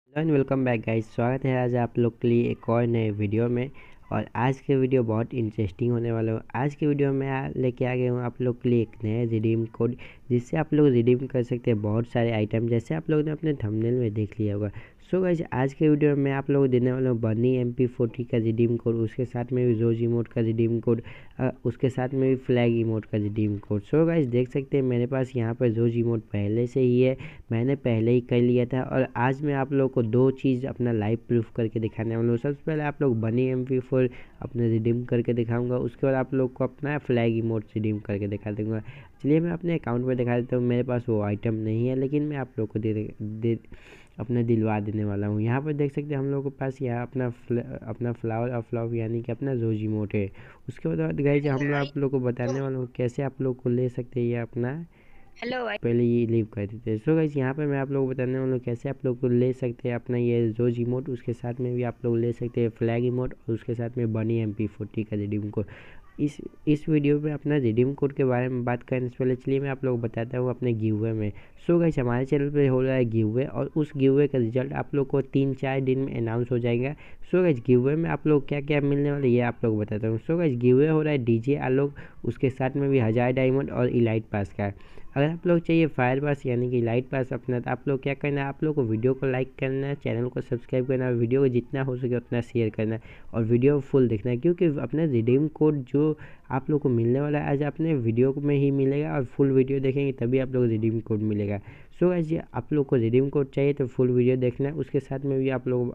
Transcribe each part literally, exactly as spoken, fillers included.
And welcome back guys. स्वागत है आज आप लोग के लिए एक और नए वीडियो में। और आज के वीडियो बहुत इंटरेस्टिंग होने वाला है। आज के वीडियो में आ, लेके आ गया हूँ आप लोग के लिए एक नया रिडीम कोड, जिससे आप लोग रिडीम कर सकते हैं बहुत सारे आइटम, जैसे आप लोगों ने अपने थंबनेल में देख लिया होगा। सो गाइस, आज के वीडियो में आप लोग देने वाला हूँ बनी एम पी फोर्टी का रिडीम कोड, उसके साथ में भी रोज इमोट का रिडीम कोड, उसके साथ में भी फ्लैग इमोट का रिडीम कोड। सो गाइस, देख सकते हैं मेरे पास यहाँ पर रोज इमोट पहले से ही है, मैंने पहले ही कर लिया था। और आज मैं आप लोगों को दो चीज़ अपना लाइव प्रूफ करके दिखाने वाला हूँ। सबसे पहले आप लोग बनी एम पी फोर अपने रिडीम करके दिखाऊंगा, उसके बाद आप लोग को अपना फ्लैग इमोट रिडीम करके दिखा दूँगा। चलिए मैं अपने अकाउंट में दिखा देता हूँ। मेरे पास वो आइटम नहीं है, लेकिन मैं आप लोग को दे दे अपना दिलवा देने वाला हूँ। यहाँ पर देख सकते हैं हम लोग के पास यहाँ अपना फ्ल, अपना फ्लावर ऑफ लव यानी कि अपना रोज इमोट है। उसके बाद गाइस हम लोग आप लोग को बताने वाला हूँ कैसे आप लोग को ले सकते हैं ये अपना। हेलो पहले ये लीव कर देते हैं। सो गाइस, यहाँ पे मैं आप लोग को बताने वाला हूँ कैसे आप लोग को ले सकते हैं अपना ये रोज इमोट, उसके साथ में भी आप लोग ले सकते हैं फ्लैग इमोट, और उसके साथ में बनी एम पी फोर्टी का रिडीम कोड। इस इस वीडियो में अपना रिडीम कोड के बारे में बात करने से पहले चलिए मैं आप लोग को बताता हूँ अपने गिवअवे में। सो गाइस, हमारे चैनल पे हो रहा है गिवअवे, और उस गिवअवे का रिजल्ट आप लोग को तीन चार दिन में अनाउंस हो जाएगा। सो गाइस, गिवअवे में आप लोग क्या क्या मिलने वाले ये आप लोग बताता हूँ। सो गाइस, गिवअवे हो रहा है डीजे आलोक, उसके साथ में भी हज़ार डायमंड और इलाइट पास का। अगर आप लोग चाहिए फायर पास यानी कि लाइट पास अपना, तो आप लोग क्या करना है, आप लोग को वीडियो को लाइक करना है, चैनल को सब्सक्राइब करना है, वीडियो को जितना हो सके उतना शेयर करना है, और वीडियो फुल देखना है, क्योंकि अपना रिडीम कोड जो आप लोग को मिलने वाला है आज अपने वीडियो में ही मिलेगा, और फुल वीडियो देखेंगे तभी आप लोग रिडीम कोड मिलेगा। सो गाइस, आप लोग को रिडीम कोड चाहिए तो फुल वीडियो देखना है, उसके साथ में भी आप लोग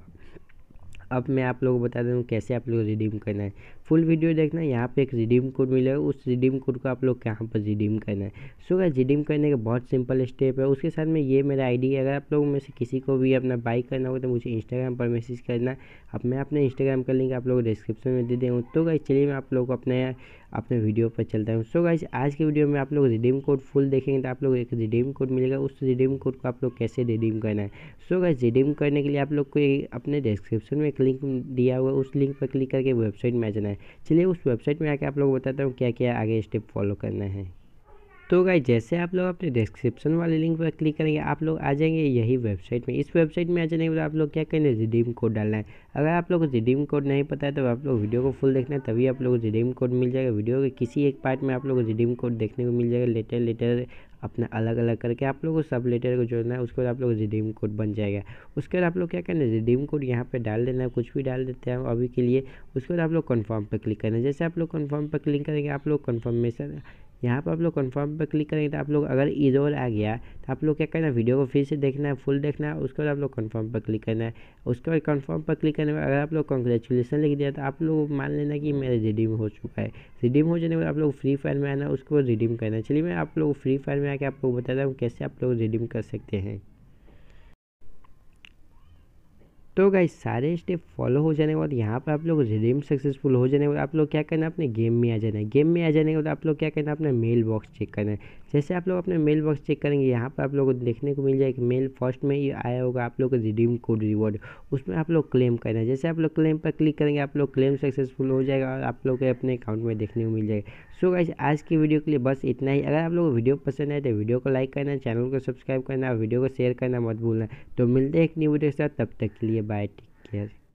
अब मैं आप लोगों को बता दूँ कैसे आप लोग रिडीम करना है। फुल वीडियो देखना है, यहाँ पे एक रिडीम कोड मिलेगा, उस रिडीम कोड को आप लोग कहाँ पर रिडीम करना है। सो गाइस, रिडीम करने का बहुत सिंपल स्टेप है। उसके साथ में ये मेरा आईडी है, अगर आप लोगों में से किसी को भी अपना बाई करना होगा तो मुझे इंस्टाग्राम पर मैसेज करना। अब मैं अपने इंस्टाग्राम का लिंक आप लोग डिस्क्रिप्शन में दे दूँ। तो गाइस चलिए मैं आप लोग को अपने अपने वीडियो पर चलता हूँ। सो गाइस, आज के वीडियो में आप लोग रिडीम कोड फुल देखेंगे तो आप लोग एक रिडीम कोड मिलेगा, उस रिडीम कोड को आप लोग कैसे रिडीम करना है। सो गाइस, रिडीम करने के लिए आप लोग को अपने डिस्क्रिप्शन में एक लिंक दिया हुआ है, उस लिंक पर क्लिक करके वेबसाइट में आ जाना है। चलिए उस वेबसाइट में आके आप लोग बताता हूँ क्या क्या आगे स्टेप फॉलो करना है। तो गाइस, जैसे आप लोग अपने डिस्क्रिप्शन वाले लिंक पर क्लिक करेंगे आप लोग आ जाएंगे यही वेबसाइट में। इस वेबसाइट में आ जाने के बाद आप लोग क्या करना है, रिडीम कोड डालना है। अगर आप लोग को रिडीम कोड नहीं पता है तो आप लोग वीडियो को फुल देखना है, तभी आप लोग को रिडीम कोड मिल जाएगा। वीडियो के किसी एक पार्ट में आप लोग को रिडीम कोड देखने को मिल जाएगा, लेटर लेटर अपना अलग अलग करके आप लोग को सब लेटर को जोड़ना है, उसके बाद आप लोग रिडीम कोड बन जाएगा। उसके बाद आप लोग क्या करना है, रिडीम कोड यहाँ पे डाल देना है, कुछ भी डाल देते हैं अभी के लिए। उसके बाद आप लोग कन्फर्म पर क्लिक करना है। जैसे आप लोग कन्फर्म पर क्लिक करेंगे आप लोग कन्फर्मेशन यहाँ पर आप लोग कन्फर्म पर क्लिक करेंगे तो आप लोग अगर इधर आ गया तो आप लोग क्या करना है, वीडियो को फिर से देखना है, फुल देखना है। उसके बाद आप लोग कन्फर्म पर क्लिक करना है। उसके बाद कन्फर्म पर क्लिक करने के बाद अगर आप लोग कॉन्ग्रेचुलेसन लिख दिया तो आप लोग मान लेना कि मेरा रिडीम हो चुका है। रिडीम हो जाने के बाद आप लोग फ्री फायर में आना, उसको रिडीम करना है। चलिए मैं आप लोग फ्री फायर में आके आपको बताता हूँ कैसे आप लोग रिडीम कर सकते हैं। तो गाइस, सारे स्टेप फॉलो हो जाने के बाद यहाँ पर आप लोग रिडीम सक्सेसफुल हो जाने के बाद आप लोग क्या करना है, अपने गेम में आ जाना है। गेम में आ जाने के बाद आप लोग क्या करना है, अपना मेल बॉक्स चेक करना है। जैसे आप लोग अपने मेल बॉक्स चेक करेंगे यहाँ पर आप लोग को देखने को मिल जाएगा मेल फर्स्ट में ही आया होगा आप लोग को रिडीम कोड रिवॉर्ड, उसमें आप लोग क्लेम करना है। जैसे आप लोग क्लेम पर क्लिक करेंगे आप लोग क्लेम सक्सेसफुल हो जाएगा और आप लोग के अपने अकाउंट में देखने को मिल जाएगा। सो गाइस, आज की वीडियो के लिए बस इतना ही। अगर आप लोग को वीडियो पसंद आए तो वीडियो को लाइक करना, चैनल को सब्सक्राइब करना और वीडियो को शेयर करना मत भूलना। तो मिलते हैं एक न्यू वीडियो के साथ, तब तक के लिए बाय, टेक केयर।